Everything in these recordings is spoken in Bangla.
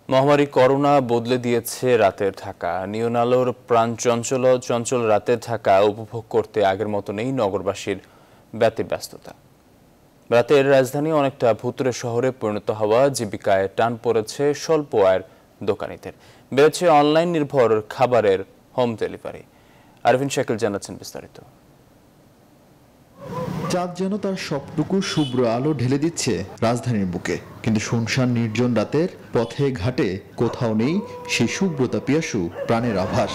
মহামারী করোনা বদলে দিয়েছে রাতের ঢাকা। নিয়ন আলোর প্রাণ চঞ্চল রাতের ঢাকা উপভোগ করতে আগের মতো নেই নগরবাসীর ব্যতিব্যস্ততা। রাতের রাজধানী অনেকটা ভুতুড়ে শহরে পরিণত হওয়া জীবিকায় টান পড়েছে স্বল্প আয়ের দোকানীদের। বেড়েছে অনলাইন নির্ভর খাবারের হোম ডেলিভারি। আরভিন শাকিল জানাচ্ছেন বিস্তারিত। চাঁদ যেন তার সবটুকু শুভ্র আলো ঢেলে দিচ্ছে রাজধানীর বুকে, কিন্তু শুনশান নির্জন রাতের পথে ঘাটে কোথাও নেই সেই শুভ্রতা পিয়াসু প্রাণের আভাস।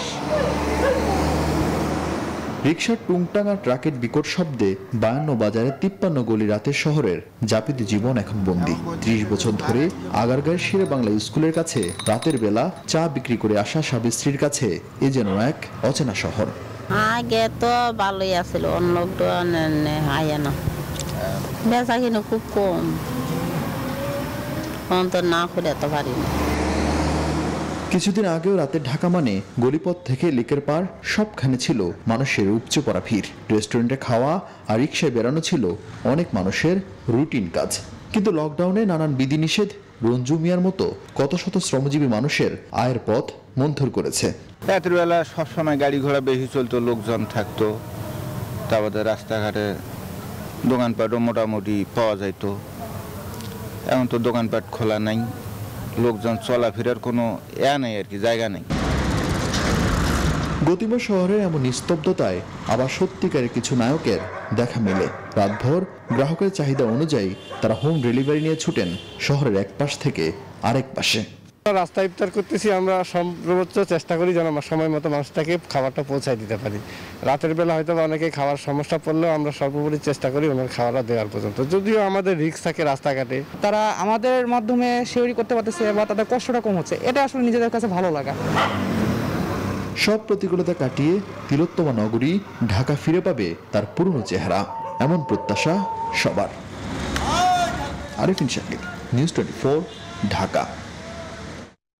রিকশার টুংটাং আর ট্রাকের বিকট শব্দে 52 বাজারে 53 গলি রাতের শহরের যাপিত জীবন এখন বন্দী। 30 বছর ধরে আগারগাঁয়ের শেরে বাংলা স্কুলের কাছে রাতের বেলা চা বিক্রি করে আসা স্বামী স্ত্রীর কাছে এ যেন এক অচেনা শহর। আগে তো ভালোই আছিল, অন্য আয় না, বেচা কিনে খুব কম, তো না করে এত পারি না। কিছুদিন আগেও রাতের ঢাকা মানে গলিপথ থেকে লেকের পার সবখানে ছিল মানুষের উপচে পড়া ভিড়। রেস্টুরেন্টে খাওয়া আর রিকশায় বেড়ানো ছিল অনেক মানুষের রুটিন কাজ। কিন্তু লকডাউনে নানান বিধিনিষেধ রঞ্জু মিয়ার মতো কত শত শ্রমজীবী মানুষের আয়ের পথ মন্থর করেছে। রাতের বেলা সবসময় গাড়ি ঘোড়া বেশি চলতো, লোকজন থাকতো, তারপরে রাস্তাঘাটে দোকানপাটও মোটামুটি পাওয়া যাইতো। এখন তো দোকানপাট খোলা নাই, লোকজন চলাফেরার কোনো নেই আর কি, জায়গা নেই। গতিময় শহরের এমন নিস্তব্ধতায় আবার সত্যিকারের কিছু নায়কের দেখা মেলে। রাতভর গ্রাহকের চাহিদা অনুযায়ী তারা হোম ডেলিভারি নিয়ে ছুটেন শহরের এক পাশ থেকে আরেক পাশে। রাস্তায় ইফতার করতেছি, আমরা সর্বোচ্চ চেষ্টা করি যেন সময় মতো মানুষটাকে খাবারটা পৌঁছায় দিতে পারি। রাতের বেলা হয়তো অনেকে খাওয়ার সমস্যা পড়লেও আমরা সর্বোপরি চেষ্টা করি ওনার খাওয়াটা দেওয়ার পর্যন্ত, যদিও আমাদের রিস্ক থাকে রাস্তাঘাটে। তারা আমাদের মাধ্যমে সেউরি করতে পারতেছে বা তাদের কষ্টটা কম হচ্ছে, এটা আসলে নিজেদের কাছে ভালো লাগা। সব প্রতিকূলতা কাটিয়ে তিলোত্তমা নগরী ঢাকা ফিরে পাবে তার পুরনো চেহারা, এমন প্রত্যাশা সবার। আরিফিন শাকিল, নিউজ 24, ঢাকা।